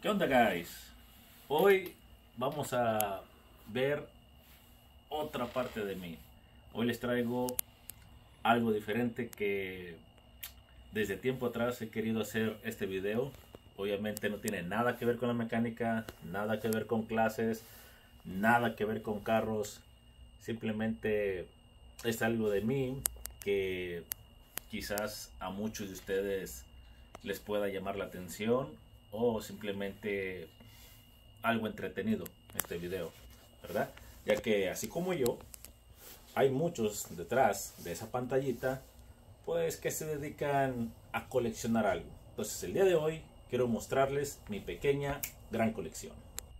¿Qué onda, guys? Hoy vamos a ver otra parte de mí. Hoy les traigo algo diferente que desde tiempo atrás he querido hacer este video. Obviamente no tiene nada que ver con la mecánica, nada que ver con clases, nada que ver con carros. Simplemente es algo de mí que quizás a muchos de ustedes les pueda llamar la atención o simplemente algo entretenido este video, ¿verdad? Ya que así como yo, hay muchos detrás de esa pantallita pues que se dedican a coleccionar algo. Entonces el día de hoy quiero mostrarles mi pequeña gran colección.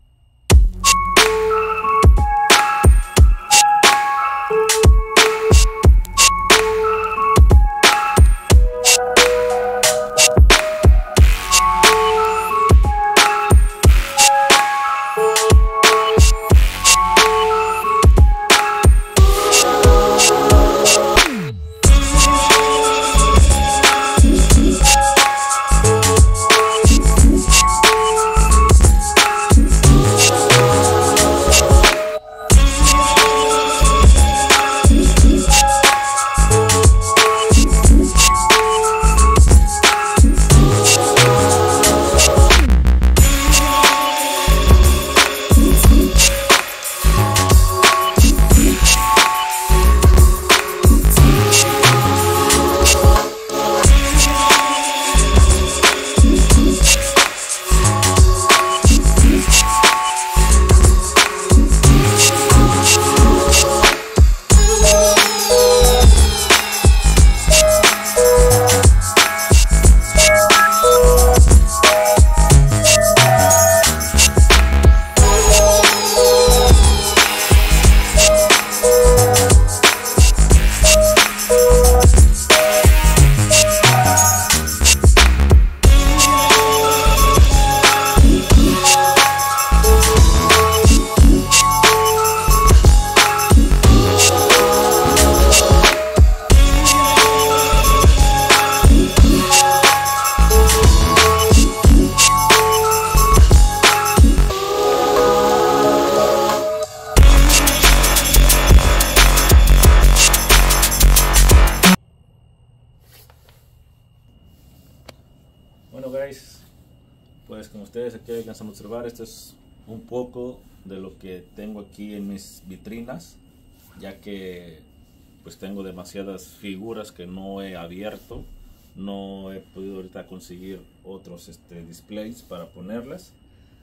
Bueno, guys, pues como ustedes aquí alcanzan a observar, esto es un poco de lo que tengo aquí en mis vitrinas, ya que pues tengo demasiadas figuras que no he abierto, no he podido ahorita conseguir otros displays para ponerlas,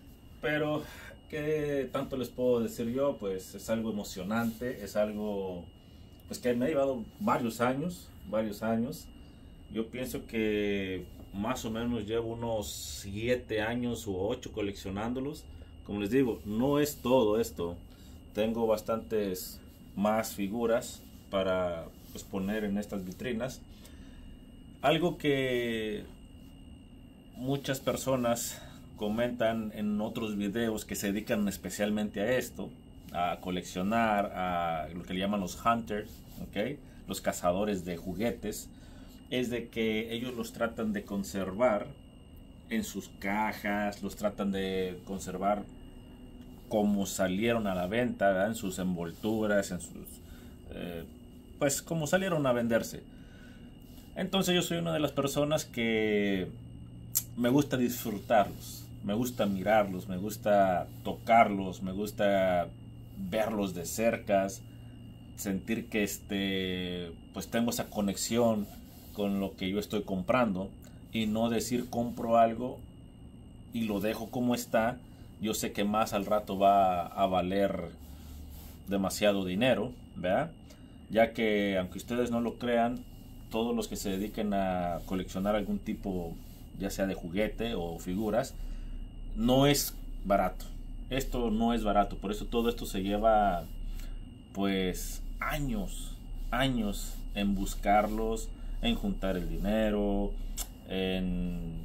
pero ¿qué tanto les puedo decir yo? Pues es algo emocionante, es algo pues que me ha llevado varios años. Yo pienso que más o menos llevo unos 7 años u 8 coleccionándolos. Como les digo, no es todo esto. Tengo bastantes más figuras para pues, poner en estas vitrinas. Algo que muchas personas comentan en otros videos que se dedican especialmente a esto, a coleccionar, a lo que le llaman los hunters, ¿okay? Los cazadores de juguetes, es de que ellos los tratan de conservar en sus cajas, los tratan de conservar como salieron a la venta, ¿verdad? En sus envolturas, en sus pues como salieron a venderse. Entonces yo soy una de las personas que me gusta disfrutarlos, me gusta mirarlos, me gusta tocarlos, me gusta verlos de cerca, sentir que pues tengo esa conexión con lo que yo estoy comprando y no decir compro algo y lo dejo como está. Yo sé que más al rato va a valer demasiado dinero, ¿verdad? Ya que aunque ustedes no lo crean, todos los que se dediquen a coleccionar algún tipo, ya sea de juguete o figuras, no es barato. Esto no es barato, por eso todo esto se lleva pues años en buscarlos, en juntar el dinero, en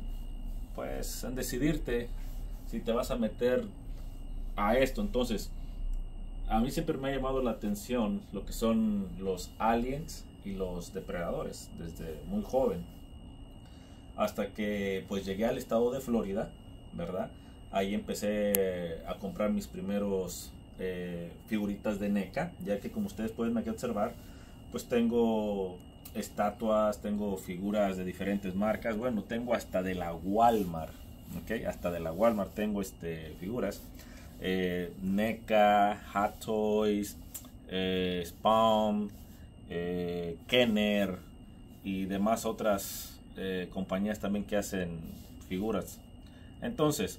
decidirte si te vas a meter a esto. Entonces a mí siempre me ha llamado la atención lo que son los aliens y los depredadores desde muy joven, hasta que pues llegué al estado de Florida, ¿verdad? ahí empecé a comprar mis primeros figuritas de NECA, ya que como ustedes pueden aquí observar, pues tengo estatuas, tengo figuras de diferentes marcas, bueno, tengo hasta de la Walmart, ¿ok? Hasta de la Walmart tengo figuras, NECA, Hot Toys, Spawn, Kenner y demás otras compañías también que hacen figuras. Entonces,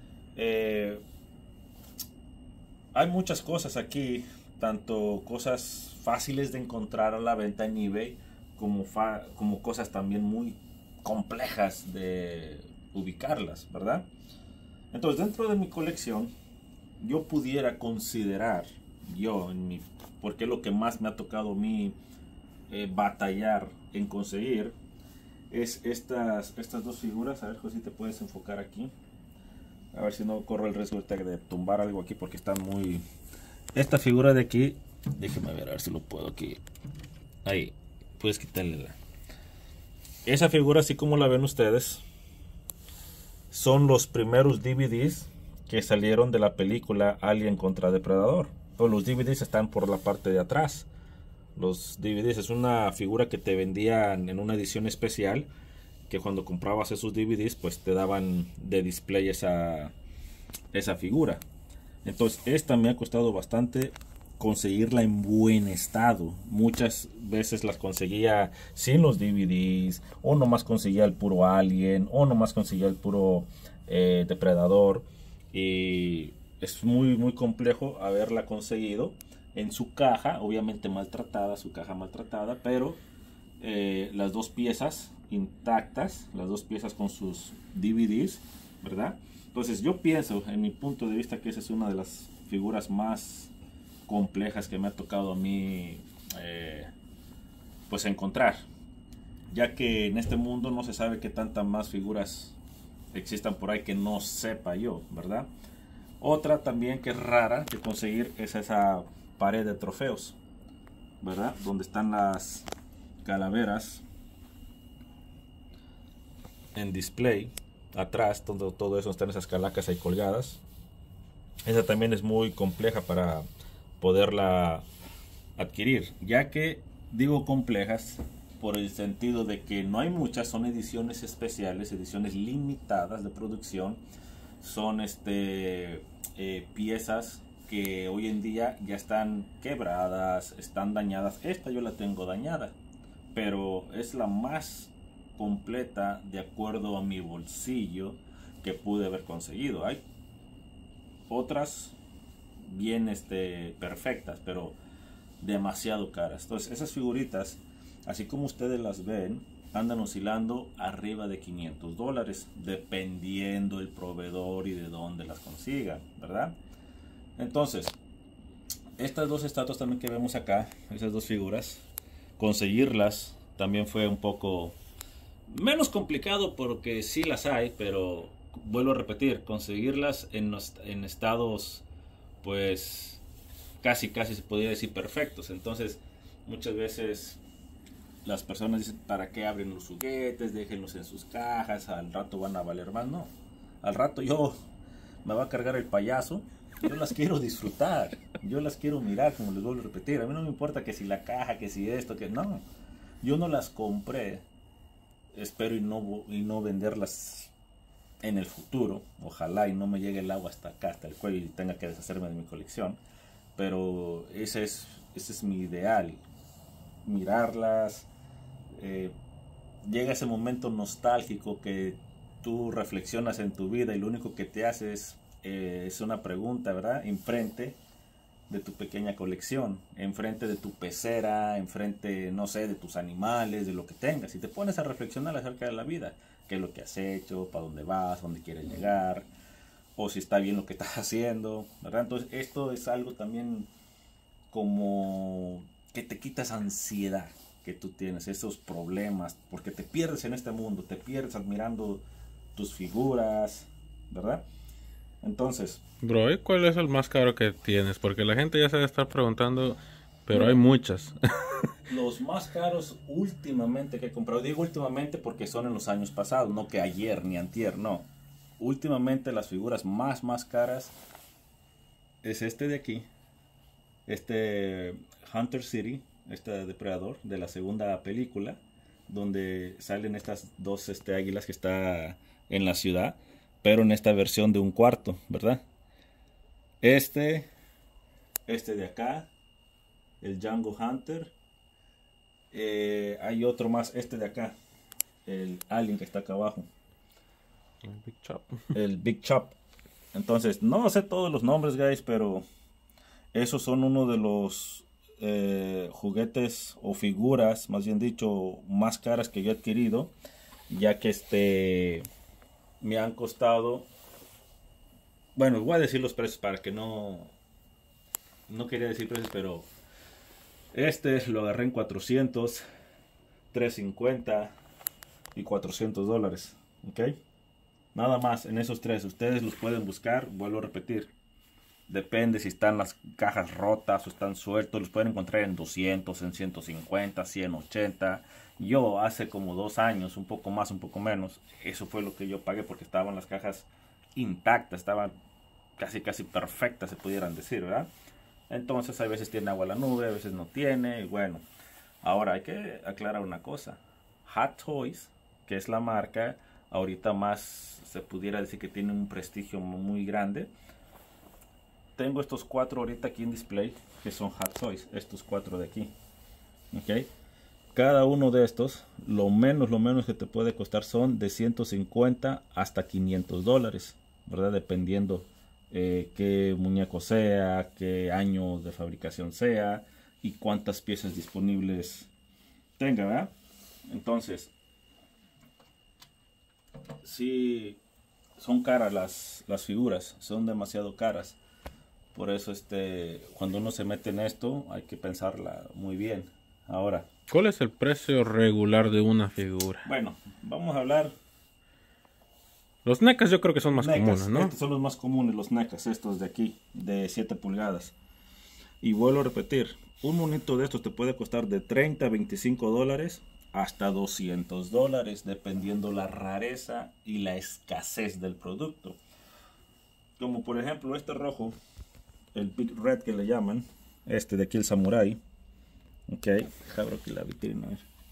hay muchas cosas aquí, tanto cosas fáciles de encontrar a la venta en eBay, como cosas también muy complejas de ubicarlas, ¿verdad? Entonces, dentro de mi colección, yo pudiera considerar, porque es lo que más me ha tocado a mí batallar en conseguir, es estas dos figuras. A ver, José, te puedes enfocar aquí. A ver si no corro el riesgo de tumbar algo aquí porque está muy... Esta figura de aquí, déjeme ver a ver si lo puedo aquí. Ahí, puedes quitarle esa figura, así como la ven ustedes, son los primeros DVDs que salieron de la película Alien contra Depredador. Pues los DVDs están por la parte de atrás. Los DVDs es una figura que te vendían en una edición especial, que cuando comprabas esos DVDs pues te daban de display esa figura. Entonces esta me ha costado bastante conseguirla en buen estado. Muchas veces las conseguía sin los DVDs, o nomás conseguía el puro Alien, o nomás conseguía el puro Depredador, y es muy complejo haberla conseguido en su caja, obviamente maltratada, su caja maltratada, pero las dos piezas intactas, las dos piezas con sus DVDs, ¿verdad? Entonces yo pienso, en mi punto de vista, que esa es una de las figuras más complejas que me ha tocado a mí pues encontrar, ya que en este mundo no se sabe qué tantas más figuras existan por ahí que no sepa yo, ¿verdad? Otra también que es rara de conseguir es esa pared de trofeos, ¿verdad? Donde están las calaveras en display atrás, donde todo eso están esas calacas ahí colgadas. Esa también es muy compleja para poderla adquirir, ya que digo complejas por el sentido de que no hay muchas, son ediciones especiales, ediciones limitadas de producción, son piezas que hoy en día ya están quebradas, están dañadas. Esta yo la tengo dañada, pero es la más completa de acuerdo a mi bolsillo que pude haber conseguido. Hay otras bien perfectas, pero demasiado caras. Entonces esas figuritas, así como ustedes las ven, andan oscilando arriba de $500, dependiendo del proveedor y de dónde las consigan, ¿verdad? Entonces, estas dos estatuas también que vemos acá, esas dos figuras, conseguirlas también fue un poco menos complicado, porque sí las hay, pero vuelvo a repetir, conseguirlas en estados pues casi se podría decir perfectos. Entonces muchas veces las personas dicen, ¿para qué abren los juguetes? Déjenlos en sus cajas, al rato van a valer más. No, al rato me va a cargar el payaso. Yo las quiero disfrutar, yo las quiero mirar, como les vuelvo a repetir. A mí no me importa que si la caja, que si esto, que no. Yo no las compré, espero y no venderlas en el futuro. Ojalá y no me llegue el agua hasta acá, hasta el cuello, y tenga que deshacerme de mi colección. Pero ese es mi ideal, mirarlas. Llega ese momento nostálgico que tú reflexionas en tu vida y lo único que te hace es una pregunta, ¿verdad? Enfrente de tu pequeña colección, enfrente de tu pecera, enfrente, no sé, de tus animales, de lo que tengas, y te pones a reflexionar acerca de la vida, qué es lo que has hecho, para dónde vas, dónde quieres llegar, o si está bien lo que estás haciendo, ¿verdad? Entonces esto es algo también como que te quita esa ansiedad que tú tienes, esos problemas, porque te pierdes en este mundo, te pierdes admirando tus figuras, ¿verdad? Entonces, Bro, ¿y cuál es el más caro que tienes? Porque la gente ya se debe estar preguntando, pero mira, hay muchas. los más caros últimamente que he comprado, digo últimamente porque son en los años pasados, no que ayer ni antier, no. últimamente las figuras más caras es este de aquí, este Hunter City, este depredador de la segunda película, donde salen estas dos águilas que está en la ciudad, pero en esta versión de un cuarto, ¿verdad? Este de acá, el Django Hunter. Hay otro más, este de acá, el Alien que está acá abajo. El Big Chop. El Big Chop. Entonces, no sé todos los nombres, guys, pero esos son uno de los juguetes o figuras, más bien dicho, más caras que yo he adquirido, ya que me han costado, bueno, voy a decir los precios para que no quería decir precios, pero lo agarré en 400, 350 y $400, ¿ok? Nada más en esos tres. Ustedes los pueden buscar, vuelvo a repetir. Depende si están las cajas rotas o están sueltos. Los pueden encontrar en 200, en 150, 180. Yo hace como 2 años, un poco más, un poco menos, eso fue lo que yo pagué porque estaban las cajas intactas, estaban casi perfectas, se pudieran decir, ¿verdad? Entonces a veces tiene agua la nube, a veces no tiene. Y bueno, ahora hay que aclarar una cosa. Hot Toys, que es la marca, ahorita más se pudiera decir que tiene un prestigio muy grande. Tengo estos 4 ahorita aquí en display, que son Hot Toys, estos 4 de aquí. ¿Ok? Cada uno de estos, lo menos que te puede costar son de 150 hasta $500, ¿verdad? Dependiendo qué muñeco sea, qué año de fabricación sea y cuántas piezas disponibles tenga, ¿verdad? Entonces, sí, son caras las figuras, son demasiado caras. Por eso cuando uno se mete en esto hay que pensarla muy bien. Ahora, ¿cuál es el precio regular de una figura? bueno, vamos a hablar. Los NECAs yo creo que son más NECAs, comunes, ¿no? estos son los más comunes, los NECAs, estos de aquí, de 7 pulgadas. Y vuelvo a repetir, un monito de estos te puede costar de 30 a $25 hasta $200, dependiendo la rareza y la escasez del producto. Como por ejemplo este rojo, el Big Red que le llaman, de aquí el Samurai. Ok, abro aquí la vitrina.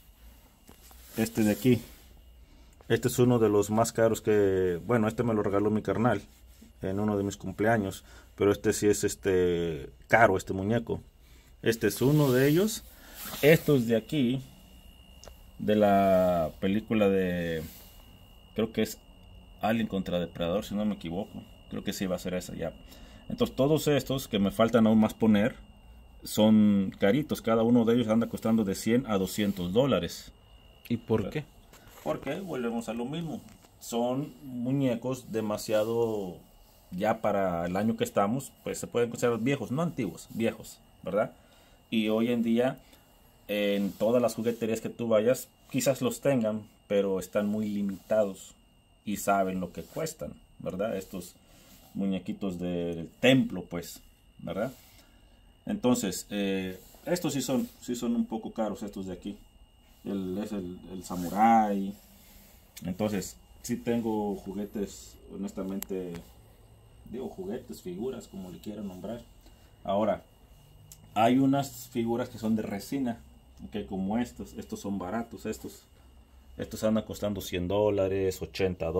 Este de aquí. Este es uno de los más caros que, bueno, me lo regaló mi carnal en uno de mis cumpleaños, pero sí es caro, este muñeco. Este es uno de ellos. Estos de aquí, de la película de, creo que es Alien contra Depredador, si no me equivoco. Creo que sí va a ser esa ya. Entonces todos estos que me faltan aún más poner son caritos. Cada uno de ellos anda costando de 100 a $200. ¿Y por qué? Porque volvemos a lo mismo. Son muñecos demasiado, ya para el año que estamos, pues se pueden considerar viejos, no antiguos, viejos, ¿verdad? Y hoy en día, en todas las jugueterías que tú vayas, quizás los tengan, pero están muy limitados y saben lo que cuestan, ¿verdad? Estos muñequitos del templo, pues, ¿verdad? Entonces, estos sí son un poco caros, estos de aquí. Es el Samurai. Entonces, sí tengo juguetes, honestamente, digo juguetes, figuras, como le quieran nombrar. Ahora, hay unas figuras que son de resina, que como estos son baratos, estos andan costando $100, $80,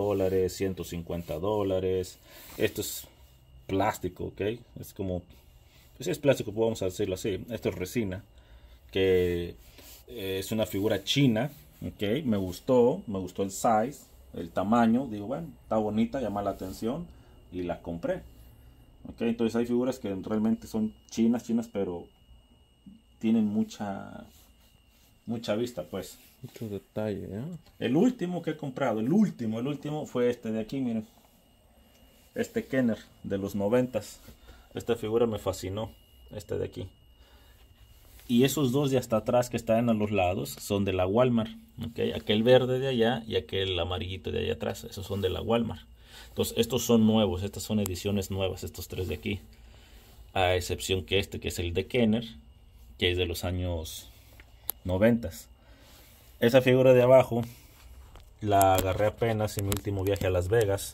$150. Esto es plástico, ¿ok? Es como, pues es plástico, vamos a decirlo así. Esto es resina, que es una figura china, ¿ok? Me gustó el size, el tamaño. Digo, bueno, está bonita, llama la atención y la compré. ¿Ok? Entonces hay figuras que realmente son chinas, pero tienen mucha vista, pues. Mucho detalle, ¿eh? El último que he comprado, el último fue este de aquí, miren. Este Kenner de los 90s. Esta figura me fascinó, este de aquí. Y esos dos de hasta atrás que están a los lados son de la Walmart. ¿Okay? Aquel verde de allá y aquel amarillito de allá atrás. Esos son de la Walmart. Entonces estos son nuevos. Estas son ediciones nuevas. Estos tres de aquí. A excepción que que es el de Kenner. Que es de los años 90. Esa figura de abajo la agarré apenas en mi último viaje a Las Vegas.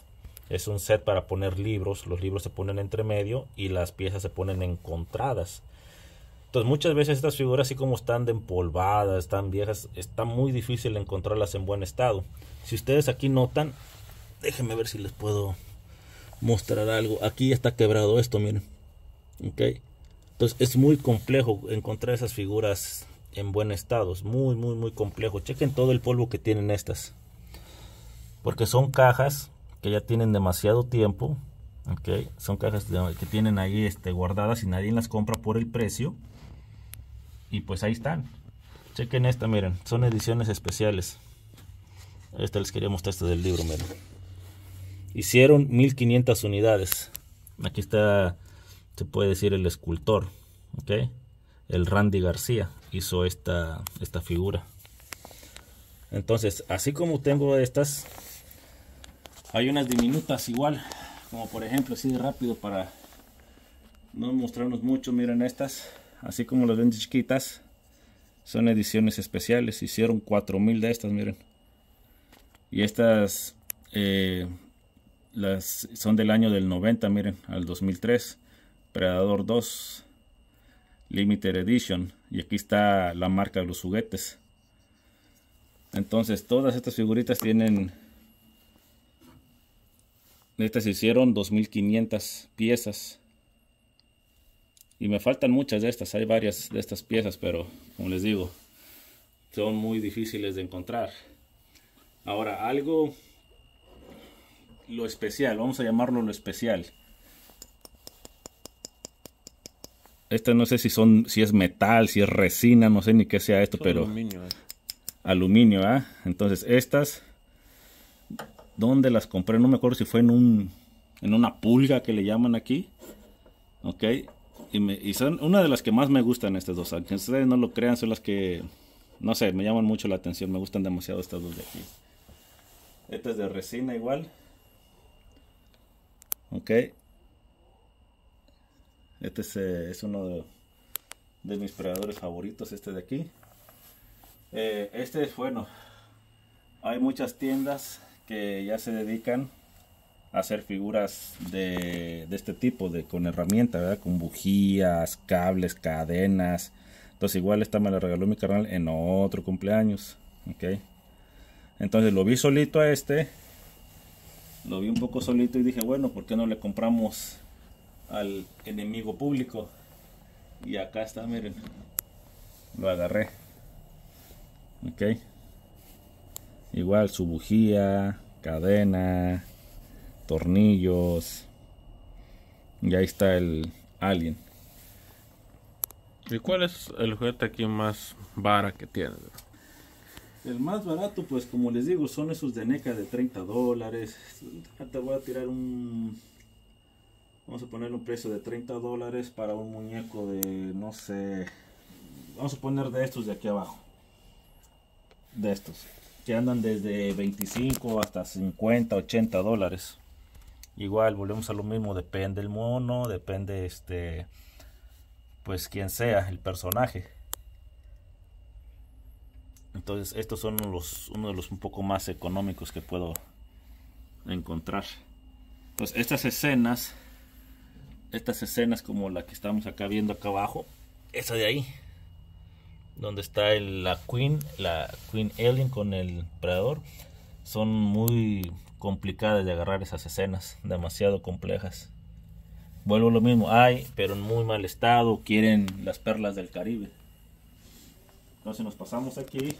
Es un set para poner libros. Los libros se ponen entre medio y las piezas se ponen encontradas. Entonces muchas veces estas figuras, así como están de empolvadas, están viejas, está muy difícil encontrarlas en buen estado. Si ustedes aquí notan, déjenme ver si les puedo mostrar algo. Aquí está quebrado esto, miren. Ok. Entonces es muy complejo encontrar esas figuras en buen estado. Es muy complejo. Chequen todo el polvo que tienen estas. Porque son cajas que ya tienen demasiado tiempo. Ok. Son cajas que tienen ahí guardadas y nadie las compra por el precio. Y pues ahí están. Chequen esta, miren. Son ediciones especiales. Esta les quería mostrar, del libro, miren. Hicieron 1500 unidades. Aquí está, se puede decir, el escultor. ¿Ok? El Randy García hizo esta figura. Entonces, así como tengo estas, hay unas diminutas igual. Como por ejemplo, así de rápido para no mostrarnos mucho. Miren estas. Así como las ven chiquitas, son ediciones especiales. Hicieron 4000 de estas, miren. Y estas son del año del 90, miren, al 2003. Predador 2 Limited Edition. Y aquí está la marca de los juguetes. Entonces todas estas figuritas tienen... Estas hicieron 2500 piezas. Y me faltan muchas de estas, hay varias de estas piezas, pero como les digo, son muy difíciles de encontrar. Ahora, lo especial, vamos a llamarlo lo especial. Esta no sé si es metal, si es resina, no sé ni qué sea esto, pero aluminio. Aluminio, ¿ah? Entonces estas, ¿dónde las compré? No me acuerdo si fue en una pulga que le llaman aquí. Ok. Y son una de las que más me gustan estas dos. Aunque ustedes no lo crean, son las que, no sé, me llaman mucho la atención. Me gustan demasiado estas dos de aquí. Esta es de resina igual. Ok. Este es uno de mis predadores favoritos, este de aquí. Bueno, hay muchas tiendas que ya se dedican hacer figuras de este tipo, con herramienta, ¿verdad? Con bujías, cables, cadenas. Entonces igual esta me la regaló mi carnal en otro cumpleaños. Ok. Entonces lo vi solito a lo vi un poco solito y dije, bueno, ¿por qué no le compramos al enemigo público? Y acá está, miren. Lo agarré. Ok. Igual su bujía, cadena, tornillos. Y ahí está el alien. ¿Y cuál es el juguete aquí más barato que tienes? El más barato, pues como les digo, son esos de NECA de $30. Te voy a tirar vamos a ponerle un precio de $30 para un muñeco de, no sé, vamos a poner de estos de aquí abajo. De estos, que andan desde 25 hasta 50, $80. Igual volvemos a lo mismo, depende el mono, depende pues quien sea el personaje. Entonces estos son uno de los un poco más económicos que puedo encontrar. Pues estas escenas como la que estamos acá viendo acá abajo, esa de ahí, donde está la Queen Alien con el Predador, son muy complicadas de agarrar esas escenas, demasiado complejas. Vuelvo a lo mismo, pero en muy mal estado, quieren las perlas del Caribe. Entonces nos pasamos aquí.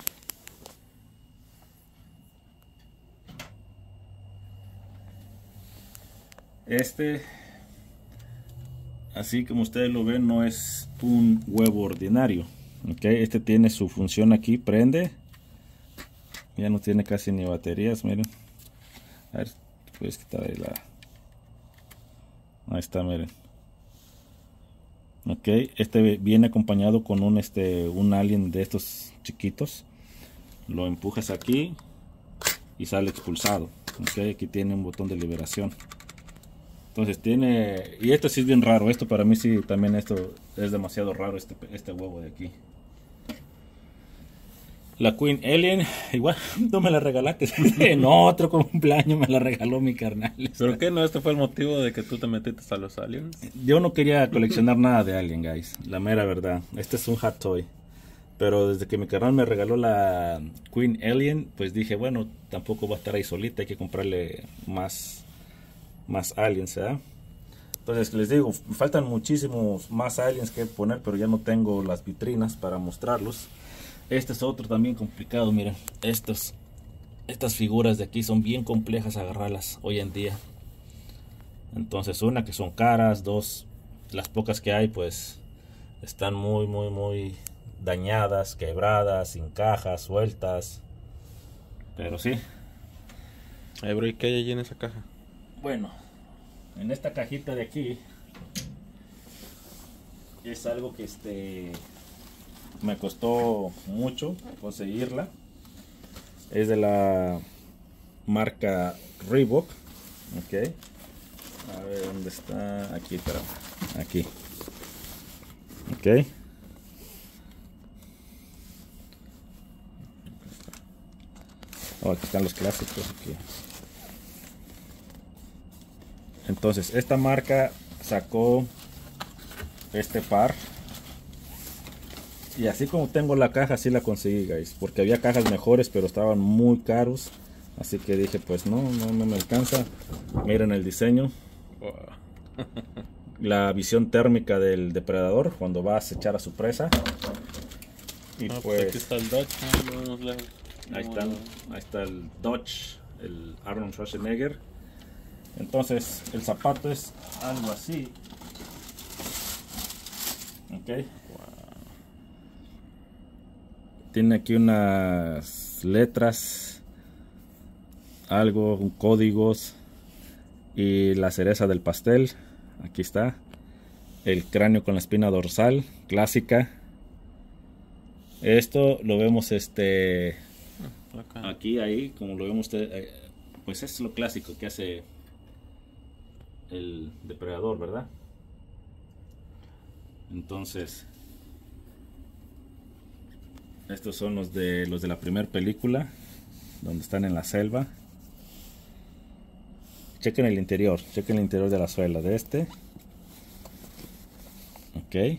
Así como ustedes lo ven, no es un huevo ordinario. Okay, este tiene su función aquí, prende. Ya no tiene casi ni baterías, miren. A ver, puedes quitar ahí ahí está, miren. Ok, este viene acompañado con un alien de estos chiquitos. Lo empujas aquí y sale expulsado. Ok, aquí tiene un botón de liberación. Entonces y esto sí es bien raro. Esto para mí sí, también esto es demasiado raro, este huevo de aquí. La Queen Alien, igual no me la regalaste. En otro cumpleaños me la regaló mi carnal. ¿Pero qué no? ¿Este fue el motivo de que tú te metiste a los aliens? Yo no quería coleccionar nada de Alien, guys. La mera verdad. Este es un hot toy. Pero desde que mi carnal me regaló la Queen Alien, pues dije, bueno, tampoco va a estar ahí solita. Hay que comprarle más aliens, ¿verdad? Entonces les digo, faltan muchísimos más aliens que poner, pero ya no tengo las vitrinas para mostrarlos. Este es otro también complicado, miren. Estas figuras de aquí son bien complejas agarrarlas hoy en día. Entonces, una, que son caras. Dos, las pocas que hay pues están muy dañadas, quebradas, sin cajas, sueltas. Pero sí. Bro, ¿y qué hay allí en esa caja? Bueno, en esta cajita de aquí es algo que me costó mucho conseguirla. Es de la marca Reebok. Ok. A ver dónde está. Aquí, pero aquí. Ok. Oh, aquí están los clásicos. Aquí. Entonces, esta marca sacó este par. Y así como tengo la caja, así la conseguí, guys. Porque había cajas mejores, pero estaban muy caros. Así que dije, pues no me alcanza. Miren el diseño. Wow. La visión térmica del depredador cuando va a acechar a su presa. Y pues aquí está el Dodge. ahí está el Dodge, el Arnold Schwarzenegger. Entonces el zapato es algo así. Ok. Tiene aquí unas letras, códigos y la cereza del pastel. Aquí está el cráneo con la espina dorsal clásica. Esto lo vemos aquí, ahí, como lo vemos usted, pues es lo clásico que hace el depredador, ¿verdad? Entonces estos son los de la primera película, donde están en la selva. Chequen el interior de la suela de este. Ok.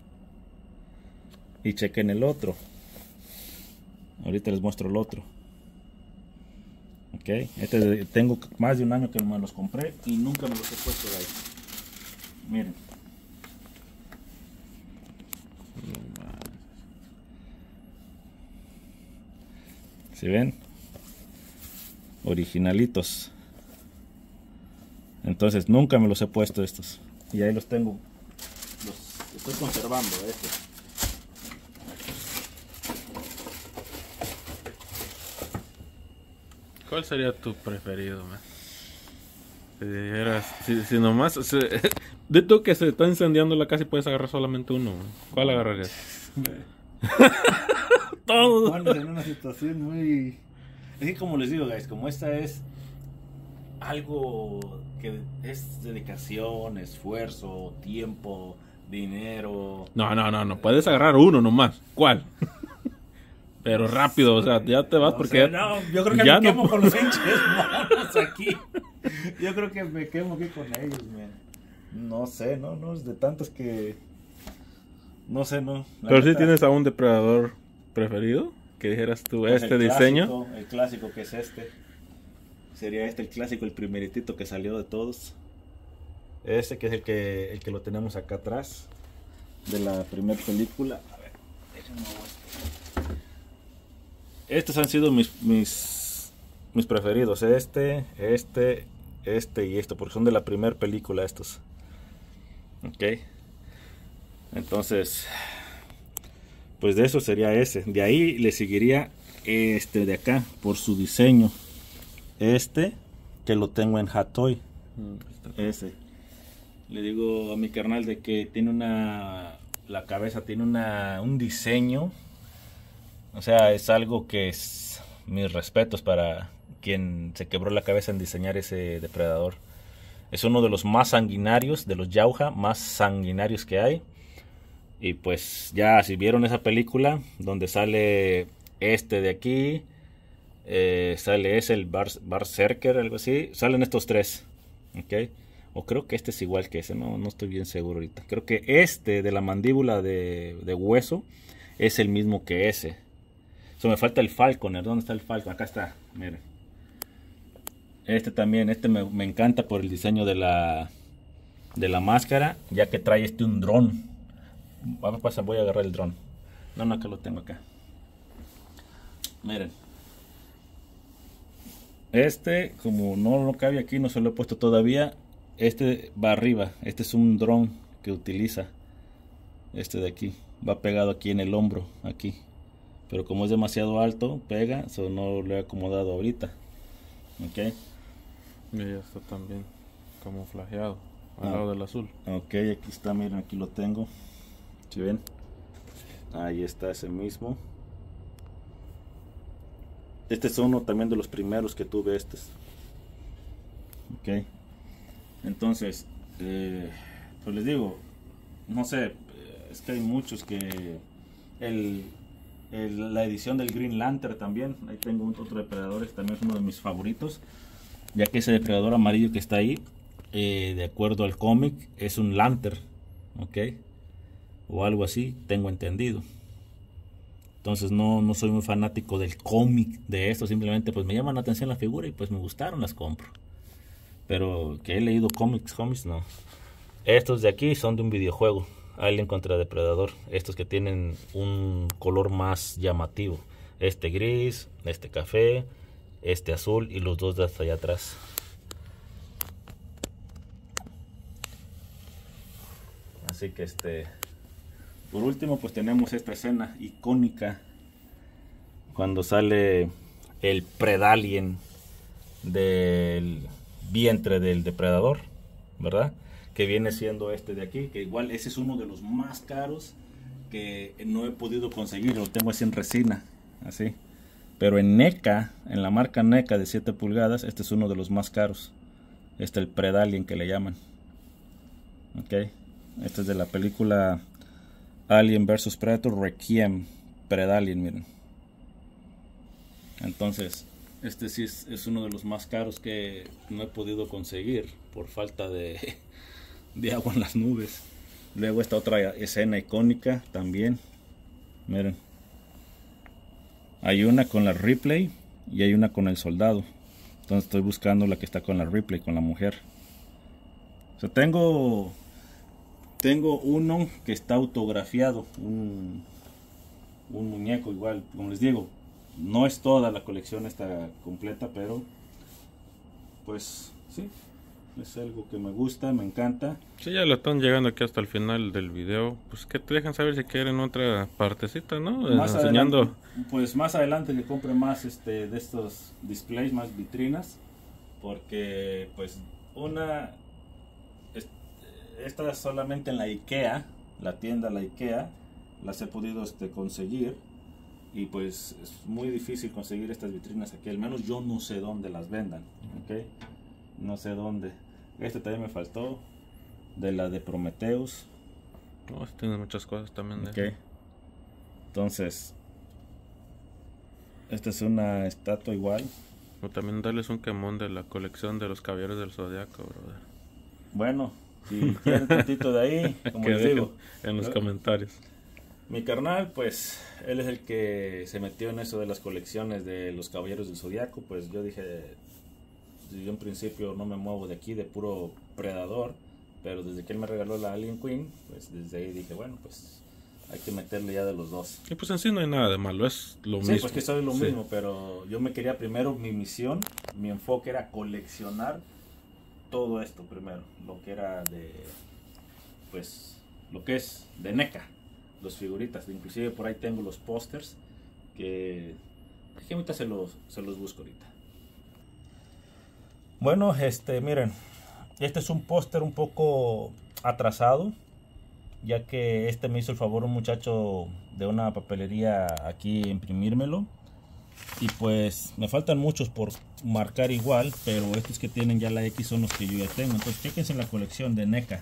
Y chequen el otro. Ahorita les muestro el otro. Ok. Tengo más de un año que me los compré y nunca me los he puesto de ahí. Miren. ¿Sí ven? Originalitos. Entonces nunca me los he puesto estos. Y ahí los tengo. Los estoy conservando estos. ¿Cuál sería tu preferido, man? Si dijeras, si nomás de tú que se está incendiando la casa y puedes agarrar solamente uno, man, ¿cuál agarrarías? Todos. Pones en una situación muy... Es que como les digo, guys, como esta es algo que es dedicación, esfuerzo, tiempo, dinero. No, puedes agarrar uno nomás. ¿Cuál? Pero rápido, o sea, ya te vas porque... O sea, no, yo creo que ya me quemo con los pinches monos aquí. Yo creo que me quemo aquí con ellos, man. No sé, no es de tantos que... No sé, no. Pero si tienes a un depredador preferido, que dijeras tú, pues este diseño. El clásico que es este. Sería el clásico, el primeritito que salió de todos. Ese que es el que lo tenemos acá atrás. De la primera película. A ver, déjenme mostrar. Estos han sido mis preferidos. Este y esto. Porque son de la primera película estos. Ok. Entonces, pues de eso sería ese. De ahí le seguiría este de acá, por su diseño. Este, que lo tengo en Hot Toy. Ese. Le digo a mi carnal de que tiene la cabeza tiene un diseño. O sea, es algo que es mis respetos para quien se quebró la cabeza en diseñar ese depredador. Es uno de los más sanguinarios, de los Jauja, más sanguinarios que hay. Y pues ya si vieron esa película donde sale Este de aquí, sale ese, el Berserker, algo así. Salen estos tres, ok. O creo que este es igual que ese, no estoy bien seguro ahorita. Creo que este de la mandíbula de hueso es el mismo que ese. Me falta el Falconer. ¿Dónde está el Falcon? Acá está, miren. Este también, este me encanta por el diseño de la máscara, ya que trae un dron. Voy a agarrar el dron. No, acá lo tengo acá. Miren. Este, como no cabe aquí, no se lo he puesto todavía. Este va arriba. Este es un dron que utiliza. Este de aquí. Va pegado aquí en el hombro, aquí. Pero como es demasiado alto, pega. No lo he acomodado ahorita. Ok. Y ya está también camuflajeado al lado del azul. Ok, aquí está, miren, aquí lo tengo. ¿Sí ven? Ahí está ese mismo. Este es uno también de los primeros que tuve estos. Ok. Entonces, pues les digo, no sé, es que hay muchos que... la edición del Green Lantern también. Ahí tengo otro depredador, también es uno de mis favoritos. Ya que ese depredador amarillo que está ahí, de acuerdo al cómic, es un Lantern, ok, o algo así, tengo entendido. Entonces no soy muy fanático del cómic de esto, simplemente pues me llaman la atención la figura y pues me gustaron, las compro. Pero que he leído cómics, no. Estos de aquí son de un videojuego, Alien contra Depredador. Estos que tienen un color más llamativo. Este gris, este café, este azul y los dos de hasta allá atrás. Así que por último pues tenemos esta escena icónica cuando sale el Predalien del vientre del depredador, ¿verdad? Que viene siendo este de aquí, que igual ese es uno de los más caros que no he podido conseguir, lo tengo así en resina, así. Pero en NECA, en la marca NECA de 7 pulgadas, este es uno de los más caros. El Predalien que le llaman. Ok. Este es de la película Alien vs Predator Requiem. Predalien, miren. Entonces, este sí es uno de los más caros que no he podido conseguir por falta de agua en las nubes. Luego esta otra escena icónica también. Miren. Hay una con la Ripley y hay una con el soldado. Entonces estoy buscando la que está con la Ripley, con la mujer. O sea, tengo uno que está autografiado, un muñeco igual. Como les digo, no es toda la colección está completa, pero pues sí, es algo que me gusta, me encanta. Si ya lo están llegando aquí hasta el final del video, pues que te dejan saber si quieren otra partecita, ¿no? Más Enseñando. adelante, pues más adelante que compre más de estos displays, más vitrinas, porque pues esta solamente en la IKEA, la tienda la IKEA, las he podido conseguir, y pues es muy difícil conseguir estas vitrinas aquí, al menos yo no sé dónde las vendan, ¿ok? No sé dónde. Este también me faltó, de la de Prometheus. No, tiene muchas cosas también. Ok. Entonces, esta es una estatua igual. O también darles un quemón de la colección de los Caballeros del Zodiaco, brother. Bueno, si quieren tantito de ahí, como les digo, en los comentarios. Mi carnal, pues, él es el que se metió en eso de las colecciones de los Caballeros del Zodiaco. Pues yo dije, yo en principio no me muevo de aquí, de puro Predador, pero desde que él me regaló la Alien Queen, pues desde ahí dije, bueno, pues hay que meterle ya de los dos. Y pues en sí no hay nada de malo, es lo mismo. Sí, pues que eso es lo mismo, pero yo me quería primero, mi misión, mi enfoque era coleccionar todo esto primero, lo que era lo que es de NECA, los figuritas, inclusive por ahí tengo los pósters que ahorita se los busco ahorita. Bueno, miren, este es un póster un poco atrasado, ya que me hizo el favor un muchacho de una papelería aquí imprimírmelo, y pues me faltan muchos por marcar igual, pero estos que tienen ya la X son los que yo ya tengo. Entonces chequense en la colección de NECA.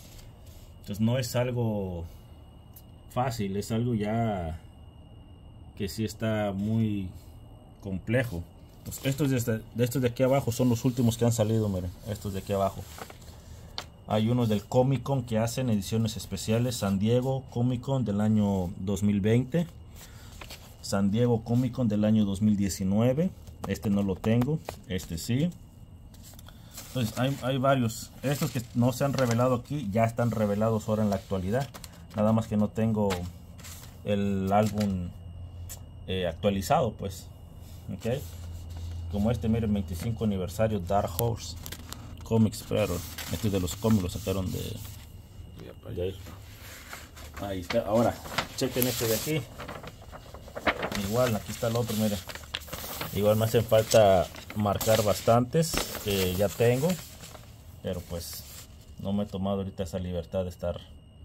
Entonces no es algo fácil, es algo ya que sí está muy complejo. Pues estos de aquí abajo son los últimos que han salido, miren, estos de aquí abajo. Hay unos del Comic Con que hacen ediciones especiales, San Diego Comic Con del año 2020, San Diego Comic Con del año 2019, este no lo tengo, este sí. Entonces hay varios, estos que no se han revelado aquí ya están revelados ahora en la actualidad, nada más que no tengo el álbum actualizado, pues, ok. Como este, miren, 25 aniversario Dark Horse Comics, pero este de los cómics lo sacaron de ahí. Ahí está. Ahora chequen este de aquí, igual aquí está el otro, miren, igual me hacen falta marcar bastantes que ya tengo, pero pues no me he tomado ahorita esa libertad de estar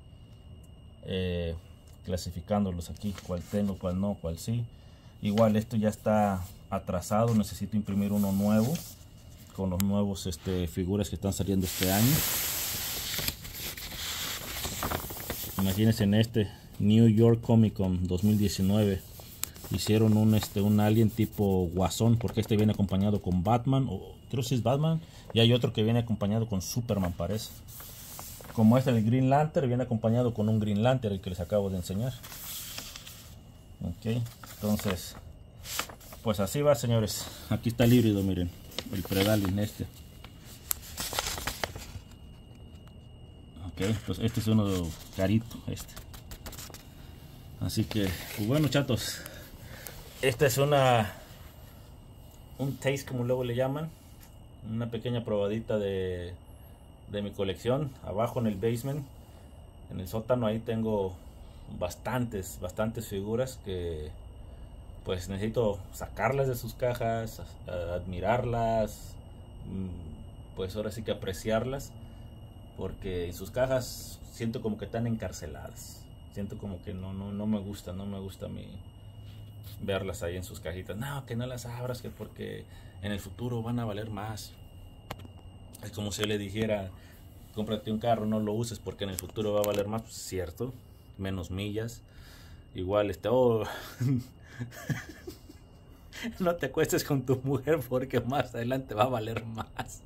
clasificándolos aquí, cuál tengo, cuál no, cuál sí. Igual esto ya está atrasado, necesito imprimir uno nuevo con los nuevos figuras que están saliendo este año. Imagínense, en este New York Comic Con 2019 hicieron un alien tipo Guasón, porque este viene acompañado con Batman, o creo que es Batman, y hay otro que viene acompañado con Superman, parece. Como este, el Green Lantern, viene acompañado con un Green Lantern, el que les acabo de enseñar. Ok, entonces pues así va, señores. Aquí está el híbrido, miren, el Predalin este. Ok, pues este es uno carito, este. Así que, pues bueno, chatos, esta es un taste, como luego le llaman, una pequeña probadita de mi colección. Abajo en el basement, en el sótano, ahí tengo bastantes figuras que pues necesito sacarlas de sus cajas, admirarlas, pues ahora sí que apreciarlas, porque en sus cajas siento como que están encarceladas, siento como que no me gusta, a mí verlas ahí en sus cajitas. No, que no las abras, que porque en el futuro van a valer más. Es como si yo le dijera, cómprate un carro, no lo uses porque en el futuro va a valer más. Pues, cierto, menos millas. Igual no te acuestes con tu mujer porque más adelante va a valer más.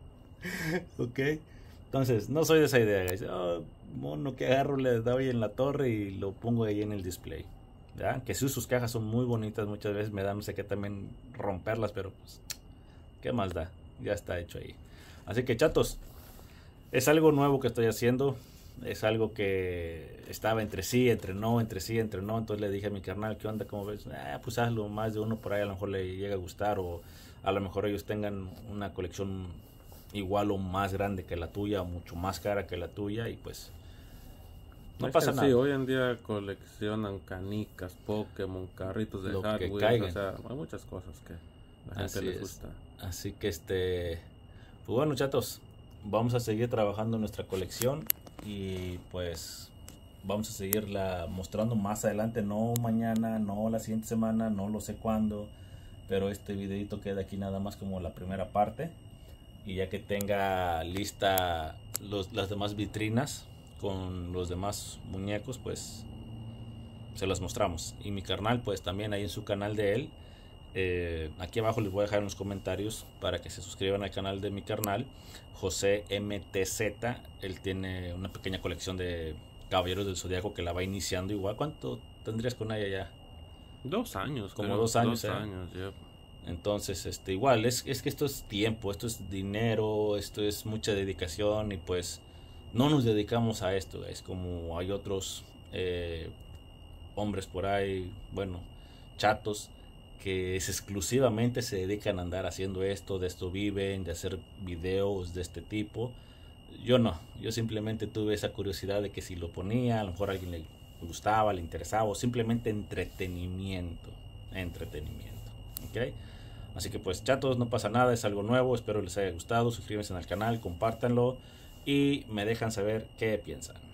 Ok, entonces no soy de esa idea, guys. Mono que agarro, le doy en la torre y lo pongo ahí en el display, ¿ya? Que sí, sus cajas son muy bonitas, muchas veces me da no sé qué también romperlas, pero pues qué más da, ya está hecho ahí. Así que, chatos, es algo nuevo que estoy haciendo. Es algo que estaba entre sí, entre no. Entonces le dije a mi carnal, ¿qué onda? ¿Cómo ves? Pues hazlo, más de uno por ahí a lo mejor le llega a gustar, o a lo mejor ellos tengan una colección igual o más grande que la tuya, o mucho más cara que la tuya, y pues no pasa nada. Sí, hoy en día coleccionan canicas, Pokémon, carritos de Hot Wheels, o sea, hay muchas cosas que a la gente les gusta. Así que pues bueno, chatos, vamos a seguir trabajando en nuestra colección. Y pues vamos a seguirla mostrando más adelante, no mañana, no la siguiente semana, no lo sé cuándo, pero este videito queda aquí nada más como la primera parte, y ya que tenga lista las demás vitrinas con los demás muñecos, pues se las mostramos. Y mi carnal, pues también ahí en su canal de él, aquí abajo les voy a dejar en los comentarios para que se suscriban al canal de mi carnal José MTZ. Él tiene una pequeña colección de Caballeros del Zodiaco que la va iniciando igual. ¿Cuánto tendrías con ella ya? 2 años. Como 2 años. 2 años, yep. Entonces, igual, es que esto es tiempo, esto es dinero, esto es mucha dedicación, y pues no nos dedicamos a esto. Es como hay otros hombres por ahí, bueno, chatos, que exclusivamente se dedican a andar haciendo esto, de esto viven, de hacer videos de este tipo. Yo no, yo simplemente tuve esa curiosidad de que si lo ponía, a lo mejor a alguien le gustaba, le interesaba, o simplemente entretenimiento, ¿ok? Así que pues, chatos, no pasa nada, es algo nuevo, espero les haya gustado, suscríbanse al canal, compártanlo y me dejan saber qué piensan.